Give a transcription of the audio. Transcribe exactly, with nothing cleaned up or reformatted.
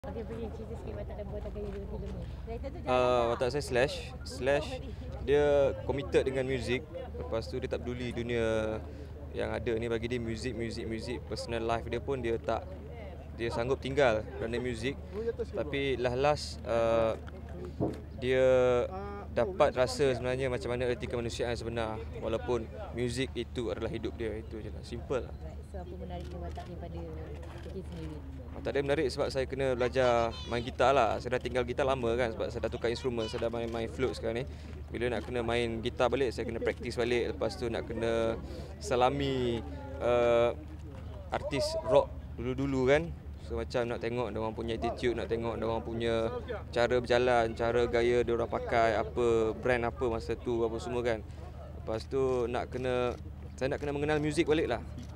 Okey, boleh cerita sikit watak dan buatan gaya dia filem ni. Director tu jangan Uh, tak? watak saya Slash. Slash dia committed dengan muzik. Lepas tu dia tak peduli dunia yang ada ni, bagi dia muzik, muzik, muzik. Personal life dia pun dia tak, dia sanggup tinggal kerana muzik. Tapi lah last uh, dia dapat rasa sebenarnya macam mana erti kemanusiaan sebenar, walaupun muzik itu adalah hidup dia. Itu je lah, simple lah. So apa menariknya watak ni pada Fikir sendiri? Tak ada menarik sebab saya kena belajar main gitar lah. Saya dah tinggal gitar lama kan, sebab saya dah tukar instrumen. Saya dah main main flute sekarang ni. Bila nak kena main gitar balik, saya kena praktis balik. Lepas tu nak kena salami uh, artis rock dulu-dulu kan. So macam nak tengok dia orang punya attitude, nak tengok dia orang punya cara berjalan, cara gaya dia orang pakai, apa brand apa masa tu, apa semua kan. Lepas tu nak kena, saya nak kena mengenal muzik balik lah.